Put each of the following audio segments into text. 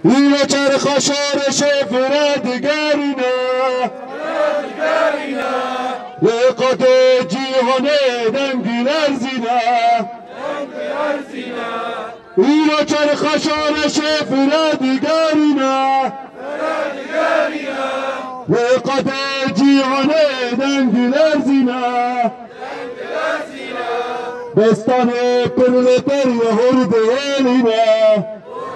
اینا چرخ شارش فردگرینا لقد جیهانه دنگی لرزینا اینا چرخ شارش فردگرینا لقد جیهانه دنگی لرزینا بستان پرلتر هرد هلینا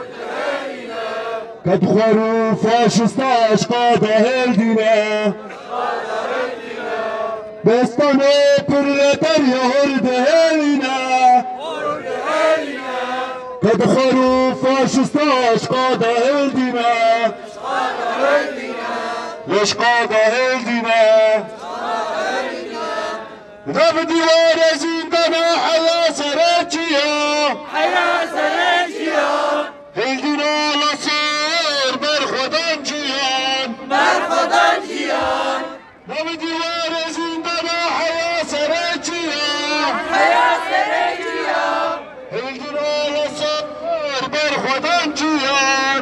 kad xoru fašista škoda heldina bestane proletarja horde helina kad xoru fašista škoda heldina škoda heldina da bi divare zindana haya saračiya heldina نام دیوار زندان حیا سرچیا هلگرال سر بر خودم جیان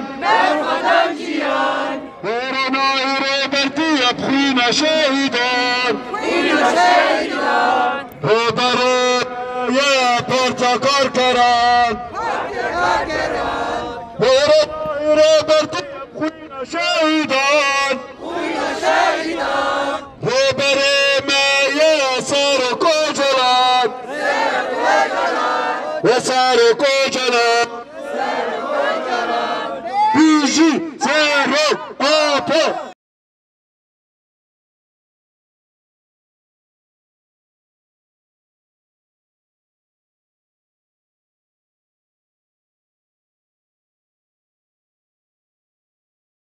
برنای رو برتی ابخین شهیدان رو برای پرتکار کرد برنای رو برتی ابخین شهیدان